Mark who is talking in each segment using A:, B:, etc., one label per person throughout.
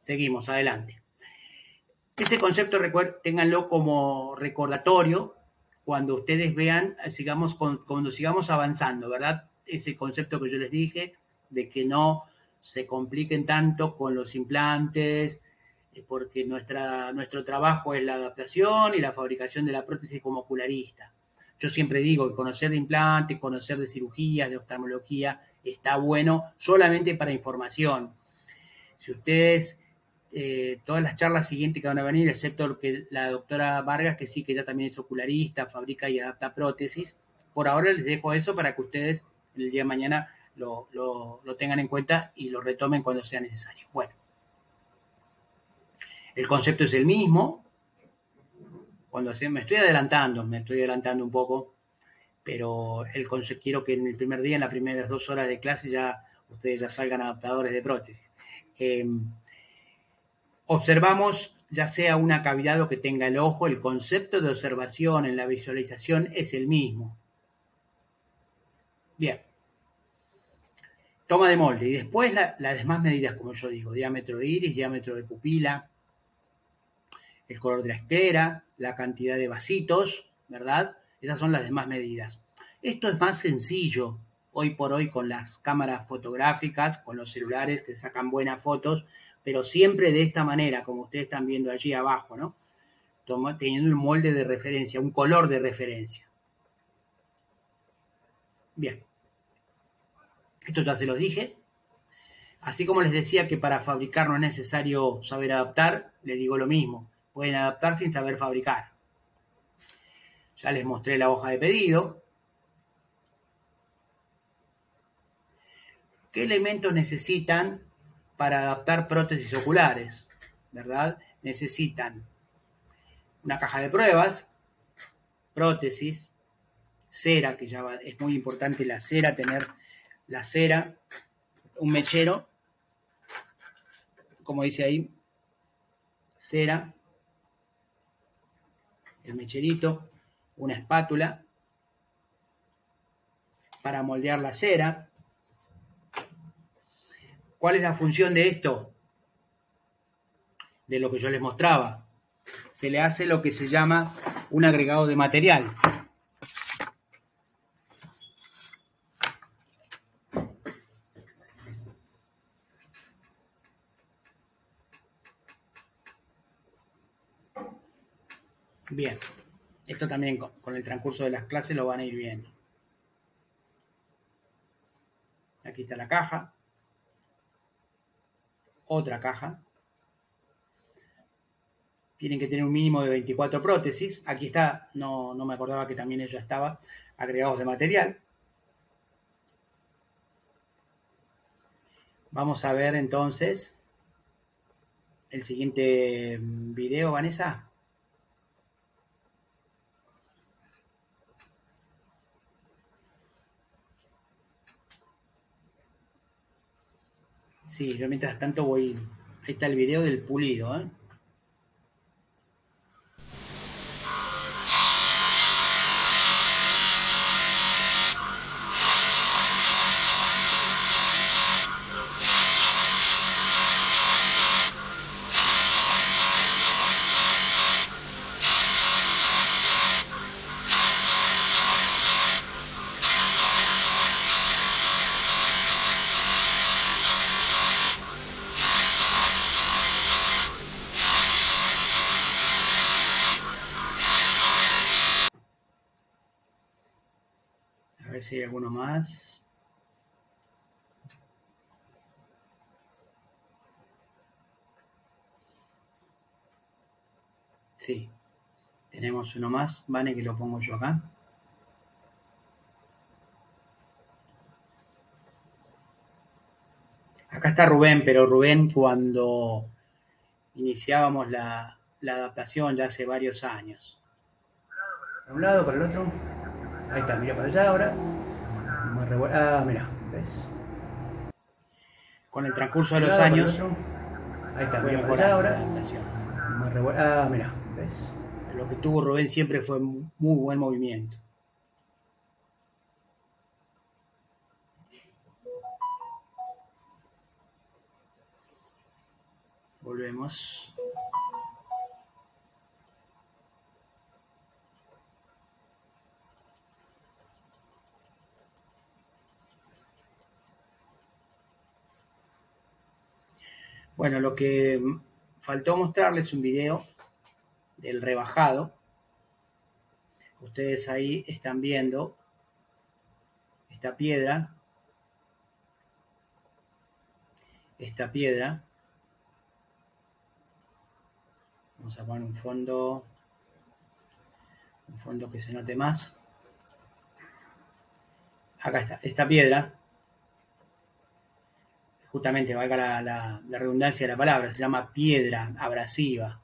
A: seguimos, adelante. Ese concepto, ténganlo como recordatorio cuando ustedes vean, cuando sigamos avanzando, ¿verdad? Ese concepto que yo les dije, de que no se compliquen tanto con los implantes, porque nuestro trabajo es la adaptación y la fabricación de la prótesis como ocularista. Yo siempre digo que conocer de implantes, conocer de cirugías, de oftalmología, está bueno solamente para información. Si ustedes, todas las charlas siguientes que van a venir, excepto que la doctora Vargas, que sí, que ella también es ocularista, fabrica y adapta prótesis, por ahora les dejo eso para que ustedes el día de mañana lo tengan en cuenta y lo retomen cuando sea necesario. Bueno, el concepto es el mismo. Me estoy adelantando un poco, pero quiero que en el primer día, en las primeras 2 horas de clase, ustedes ya salgan adaptadores de prótesis. Observamos, ya sea una cavidad o que tenga el ojo, el concepto de observación en la visualización es el mismo. Bien. Toma de molde. Y después las demás medidas, como yo digo, diámetro de iris, diámetro de pupila, el color de la esclera, la cantidad de vasitos, ¿verdad? Esas son las demás medidas. Esto es más sencillo hoy por hoy con las cámaras fotográficas, con los celulares que sacan buenas fotos, pero siempre de esta manera, como ustedes están viendo allí abajo, ¿no? Teniendo un molde de referencia, un color de referencia. Bien. Esto ya se los dije. Así como les decía que para fabricar no es necesario saber adaptar, les digo lo mismo. Pueden adaptar sin saber fabricar. Ya les mostré la hoja de pedido. ¿Qué elementos necesitan para adaptar prótesis oculares? ¿Verdad? Necesitan una caja de pruebas, prótesis, cera, que es muy importante la cera, tener la cera, un mechero, como dice ahí, cera, el mecherito, una espátula para moldear la cera. ¿Cuál es la función de esto? De lo que yo les mostraba. Se le hace lo que se llama un agregado de material. Bien, esto también con el transcurso de las clases lo van a ir viendo. Aquí está la caja. Otra caja. Tienen que tener un mínimo de 24 prótesis. Aquí está, no me acordaba que también ella estaba, agregados de material. Vamos a ver entonces el siguiente video, Vanessa. Sí, yo mientras tanto voy... Ahí está el video del pulido, ¿eh? A ver si hay alguno más. Sí, tenemos uno más. Vale, que lo pongo yo acá. Acá está Rubén, pero Rubén cuando iniciábamos la adaptación ya hace varios años. Para un lado, para el otro. Ahí está, mira para allá ahora. Ah, mira, ¿ves? Con el transcurso de los años. Ahí está, mira para allá ahora. Ah, mira, ¿ves? Lo que tuvo Rubén siempre fue muy buen movimiento. Volvemos. Bueno, lo que faltó mostrarles un video del rebajado. Ustedes ahí están viendo esta piedra. Vamos a poner un fondo que se note más. Acá está, esta piedra, justamente valga la redundancia de la palabra, se llama piedra abrasiva.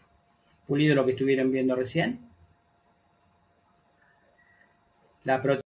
A: Pulido lo que estuvieron viendo recién. La